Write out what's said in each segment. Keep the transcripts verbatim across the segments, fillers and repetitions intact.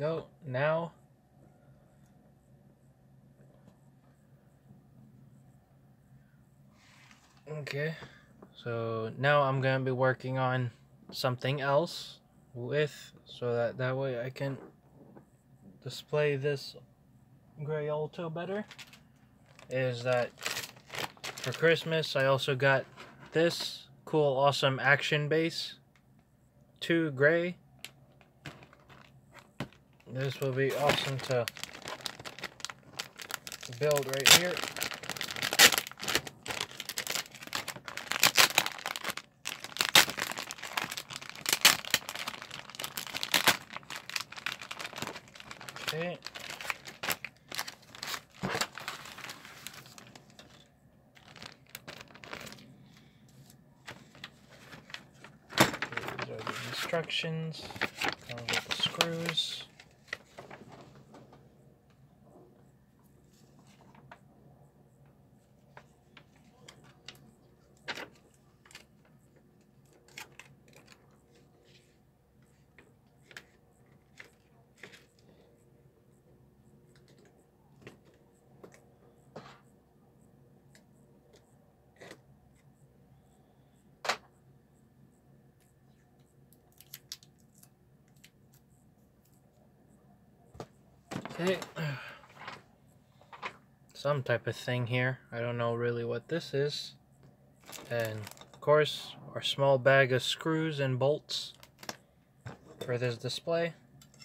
go. Now, okay, so now I'm gonna be working on something else with, so that that way I can display this gray Alto better. Is that for Christmas I also got this cool awesome action base, two gray. This will be awesome to build right here. Okay. These are the instructions. Comes with the screws. Okay. Some type of thing here. I don't know really what this is. And of course, our small bag of screws and bolts for this display.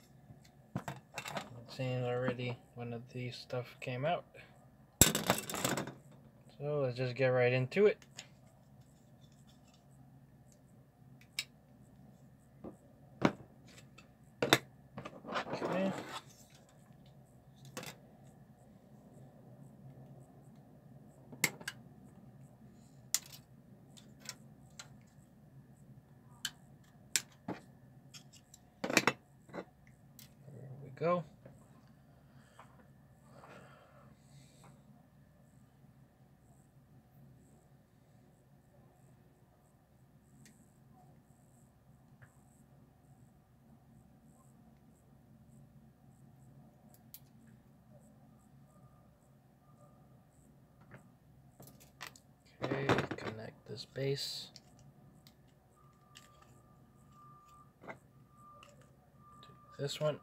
It seems already one of these stuff came out. So let's just get right into it. Okay. There we go. Okay, connect this base to this one.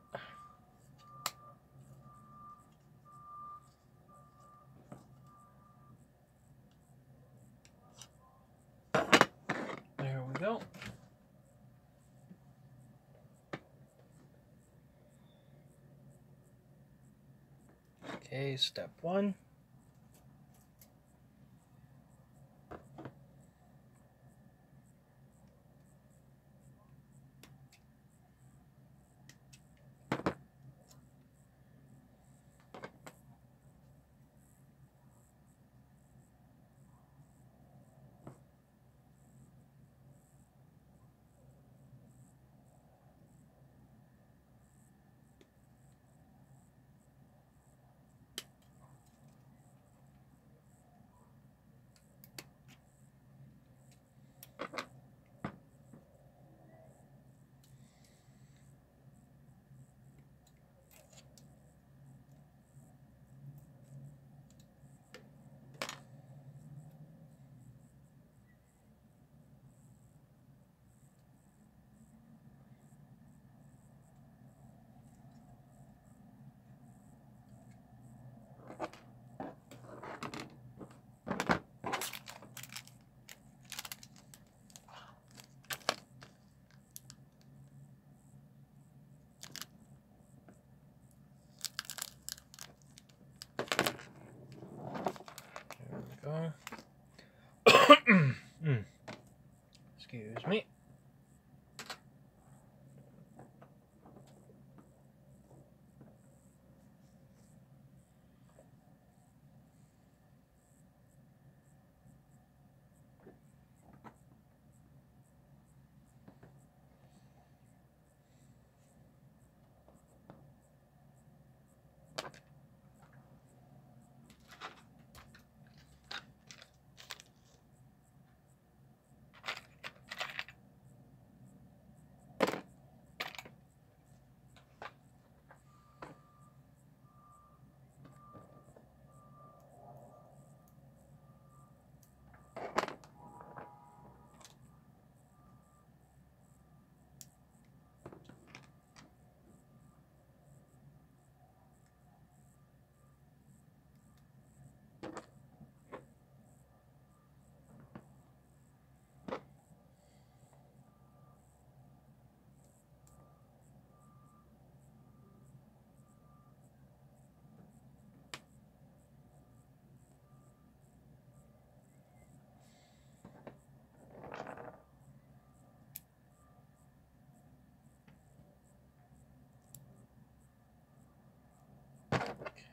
There we go. Okay, step one.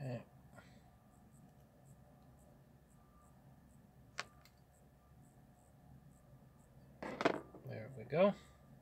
Okay. There we go.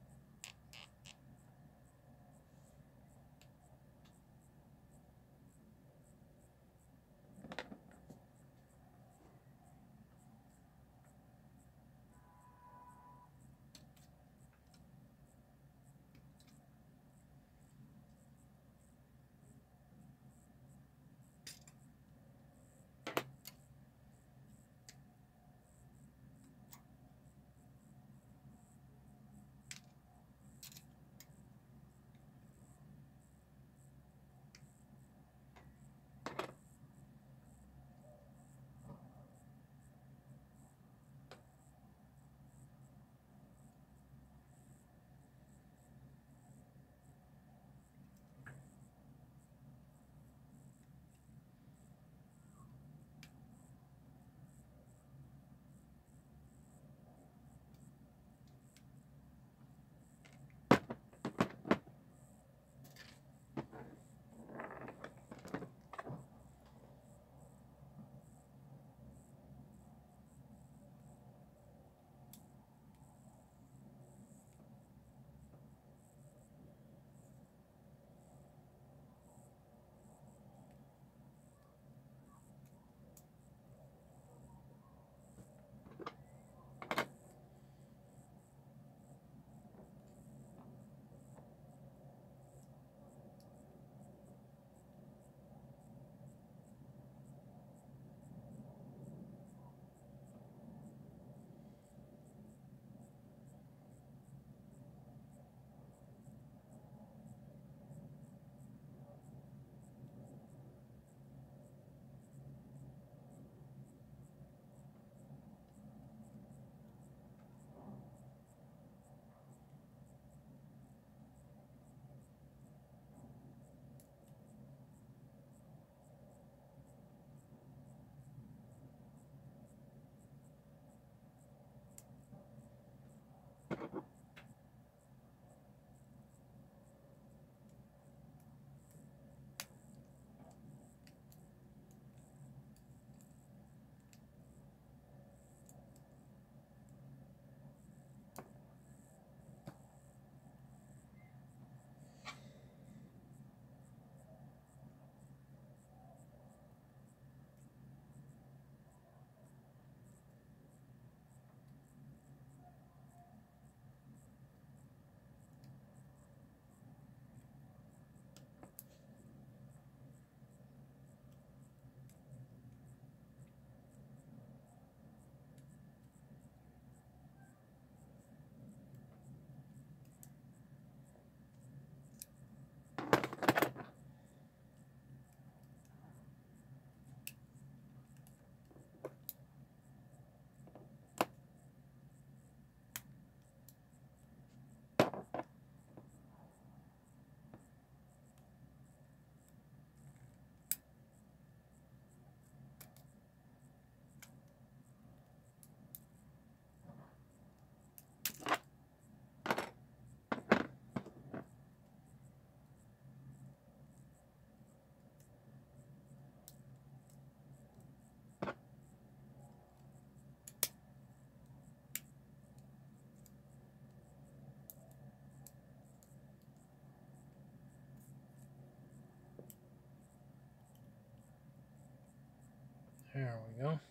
There we go.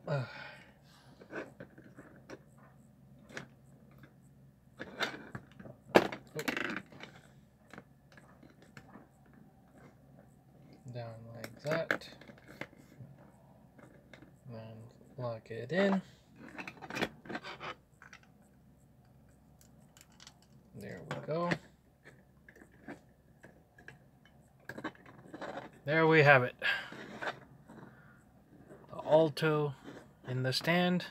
Ugh. Down like that. And lock it in. There we go. There we have it. The Alto in the stand.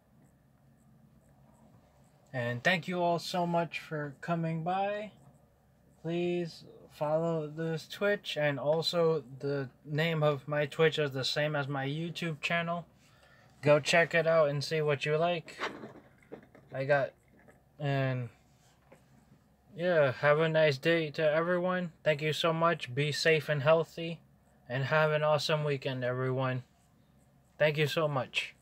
And thank you all so much for coming by. Please follow this Twitch, and also the name of my Twitch is the same as my YouTube channel. Go check it out and see what you like. I got, and yeah, have a nice day to everyone. Thank you so much. Be safe and healthy, and have an awesome weekend, everyone. Thank you so much.